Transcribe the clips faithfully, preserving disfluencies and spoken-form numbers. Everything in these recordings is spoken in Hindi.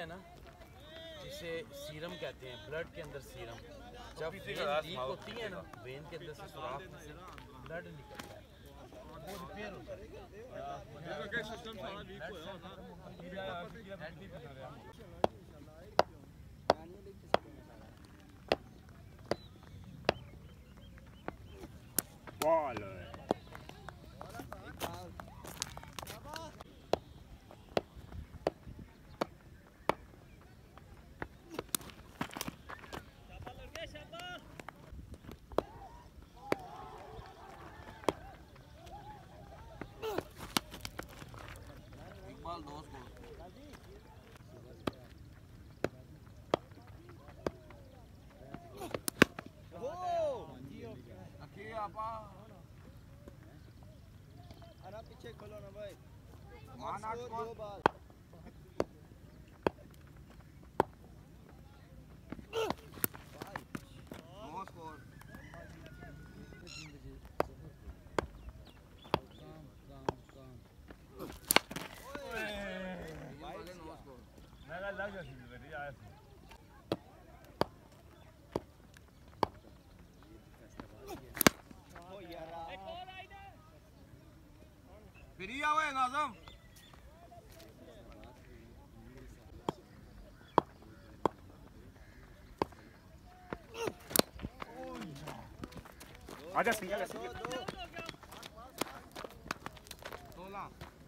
है ना, जिसे सीरम कहते हैं, ब्लड के अंदर सीरम, जब वेन लीक होती है ना, वेन के अंदर से सुराख में से ब्लड निकलता है, वो रिपेयर होता है। बॉल पीछे खोलो ना भाई, माना दो बाल फ्री आवे नाज़म आजा सिंगल है सिंगल सोलह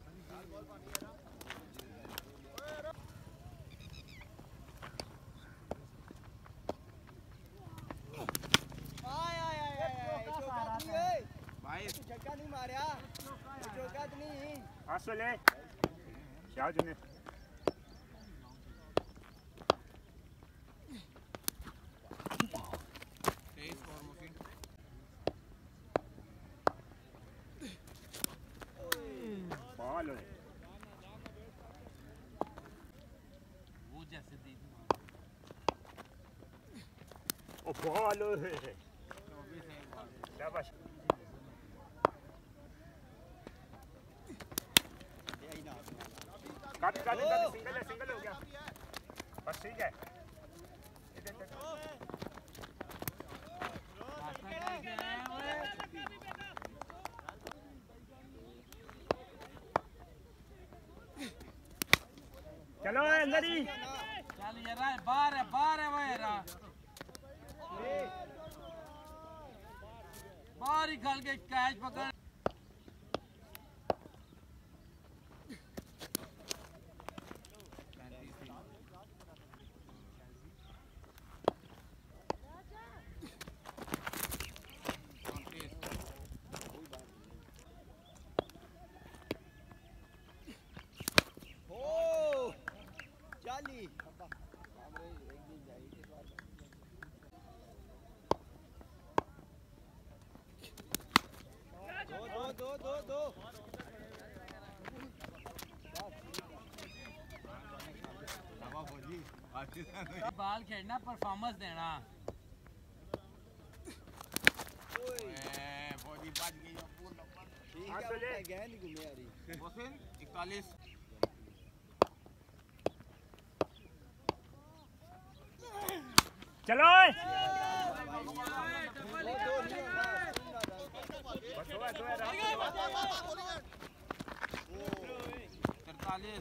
आय आय आय आय भाई झटका नहीं मारा, झटका नहीं आसले क्या जने बॉल है वो जैसे दी ओ बॉल है शाबाश काट काट काट सिंगल है सिंगल हो गया बस ठीक है चलो अंदर ही चल यार, बाहर है बाहर है वो यार, बाहर ही खल के कैच पकड़ दो दो दो बाल खेलना, परफॉर्मेंस देना। फौजी बच गई ठीक है, गया नहीं घूमे यारी मोहसिन इकतालीस चलो तरतालीस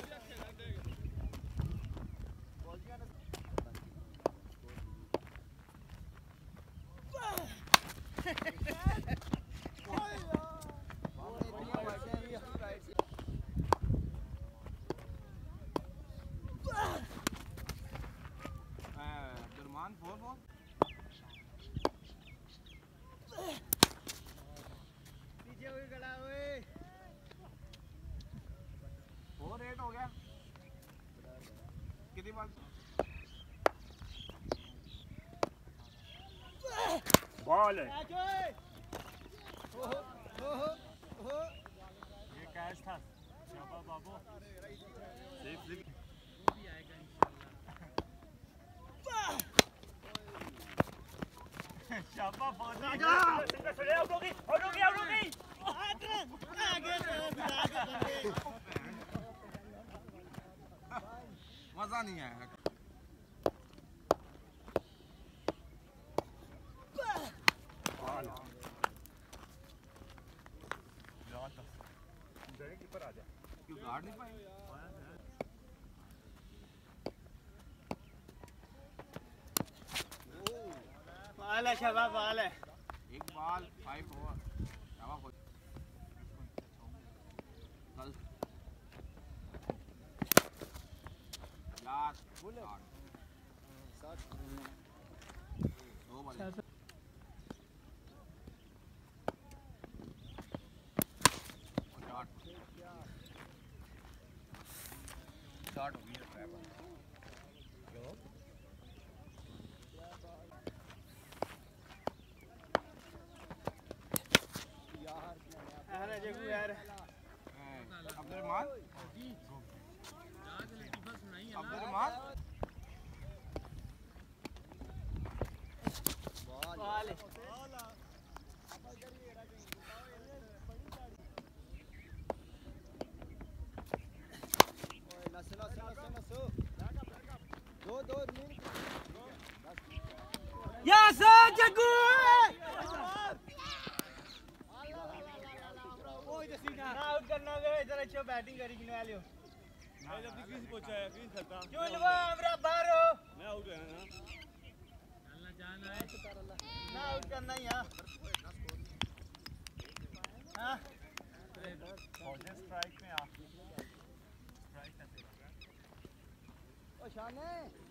फोर फोर पीछे हुई खड़ा हुए फोर एट हो गया कितनी बार बॉल है ये कैच था शाबाश बाबू, सेफ लिख भी आएगा इंशाल्लाह। शाबाश फौजी, चले आउट हो गई आउट हो गई आउट हो गई आगे आगे मजा नहीं आया। कीपर आ जा, क्यों गार्ड नहीं पाए? बाल है शाबाश, बाल है। एक बॉल फाइव ओवर शाबाश हो कल यार बोले दो बॉल शॉट हो गया ट्रैप क्यों यार जगू यार अब्दुलरहमान अब्दुलरहमान बाल है। नसो नसो नसो नसो दो दो यस जग्गू ना आउट करना है इधर अच्छा बैटिंग करी किने वाले हो मैं जब किसी पूछा है किन सकता क्यों लवा हमरा बाहर हो मैं आउट है ना, चलना जाना है ना आउट करना ही हां हां फौजी स्ट्राइक में आ स्ट्राइक कैसे ओ शाने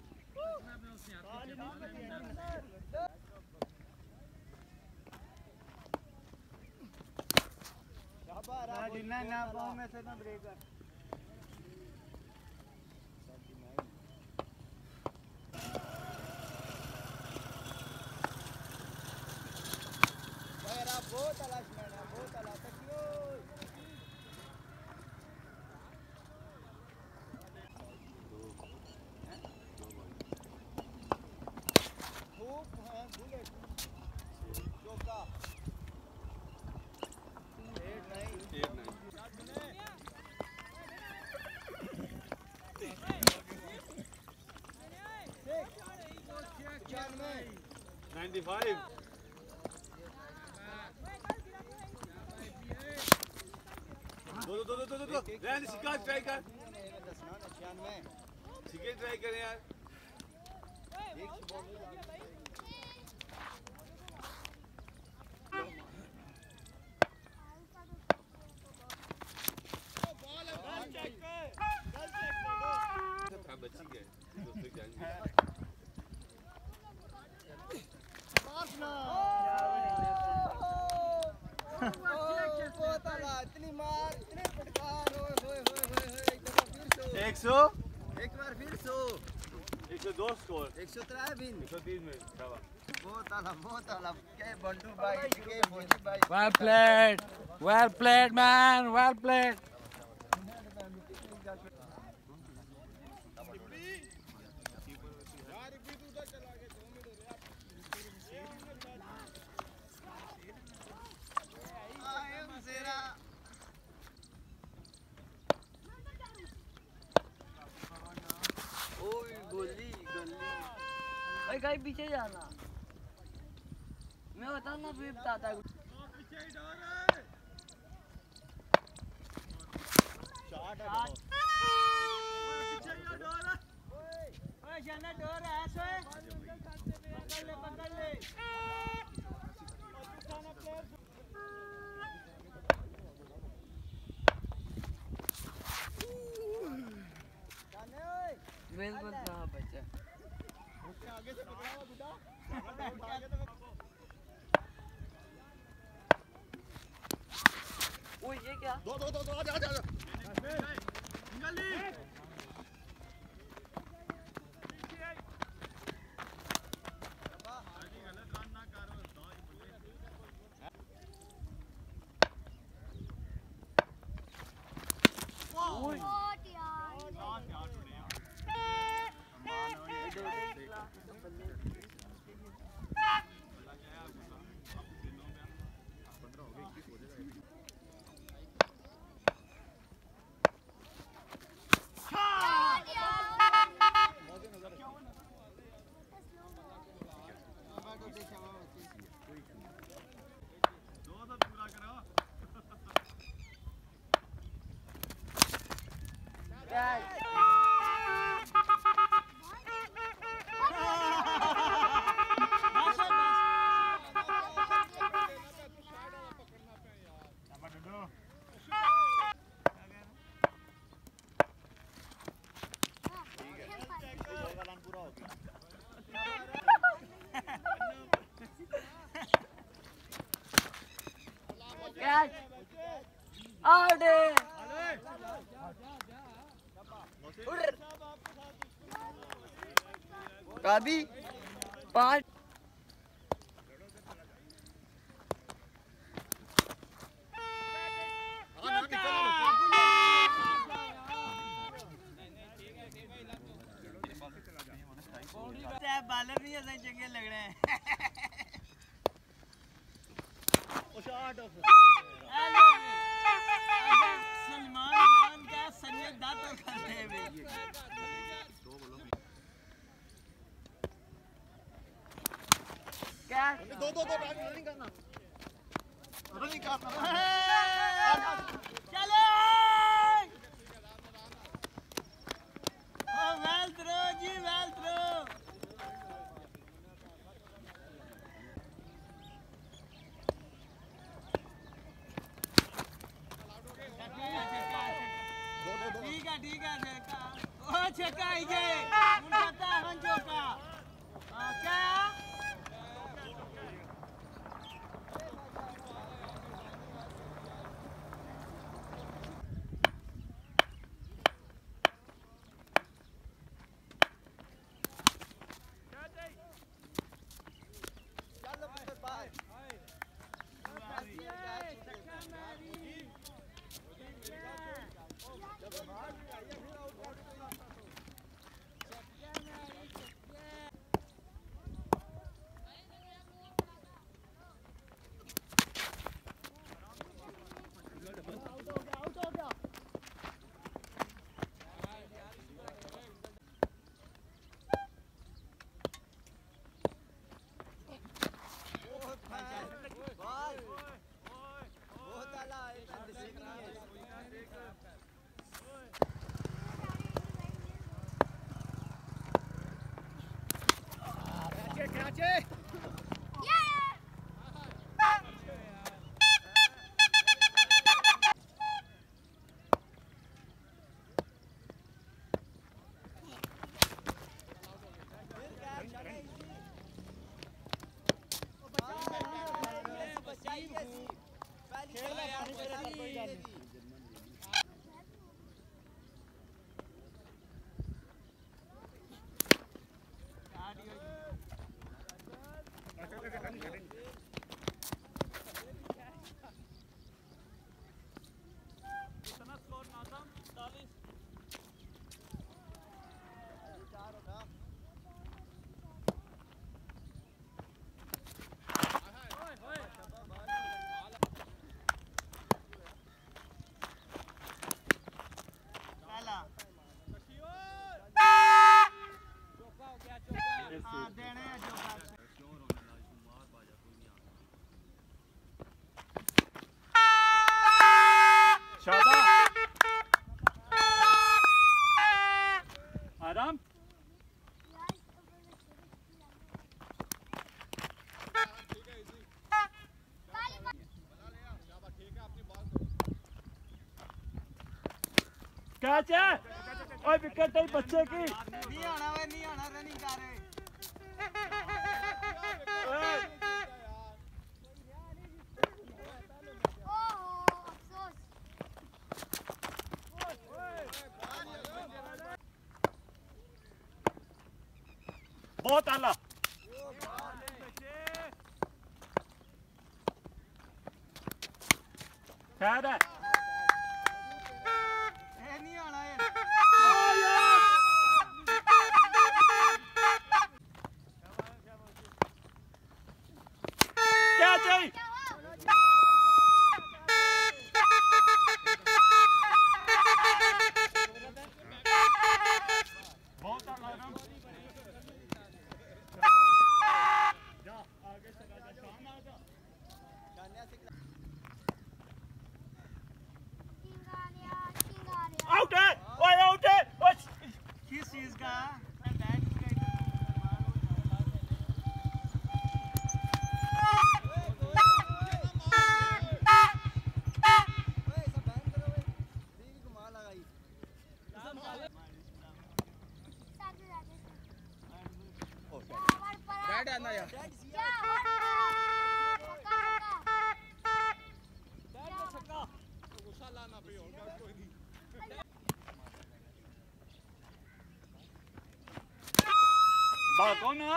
शाबाश जिन्ना ना पाऊं मैं से ना ब्रेक कर मेरा बहुत तलाश मैंने बहुत तलाश तकियो खूब है बुलेट चौका एट नहीं एट नाइन नाइंटी फाइव दो दो दो दो दो दो रहने शिकार ट्राई कर शिकार ट्राई करें यार बच्ची के दोस्तों जाएंगे इतनी मार इतने फटकार होए होए होए होए एक बार फिर सो एक सौ एक बार फिर सो एक सौ दो स्कोर एक सौ त्रै बिन एक सौ तीन में शाबाश बहुत आला बहुत आला के बंटू भाई के भोजी भाई Well played, well played, man, well played. कहीं पीछे जाना मैं बता ना फिर बताता है डोर है पकड़ ले पकड़ ले बिल्कुल कहाँ बचा आगे से पकड़ा हुआ बुढ़ा ओ ये क्या दो दो दो दो आजा आजा निकाल ली कैच आउट काबी पाँच बालर नहीं ऐसे चंगे लग रहे हैं सलमान खान का संजय दत्त करते हैं क्या दो दो दो रनिंग करना रनिंग करना चलो ओ वेल थ्रो जी वेल थ्रो ठीक है ठीक है देखा ओ छक्का ही जे मुंडा हंजो का हां क्या आराम कैच है ओए विकेट है बच्चे की नहीं आना वे नहीं आना रनिंग कर रहे बहुत आला खैर है ए नहीं आना ये क्या चाहिए बहुत आला जा आगे से शाम आएगा बैठ आना यार गुस्सा लाना पे होगा कोई नहीं भागो ना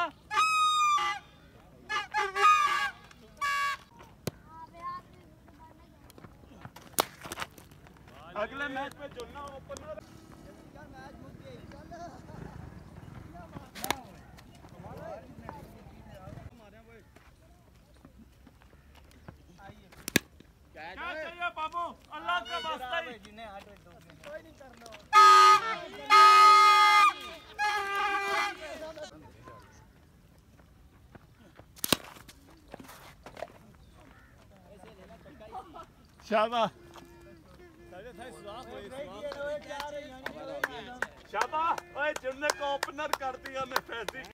अगले मैच में चुनना ओपनर क्या चाहिए बाबू अल्लाह का वास्ता ही कोई नहीं कर लो शाबाश शाबाश ओए जिन्ने को ओपनर कर दिया ने फैसी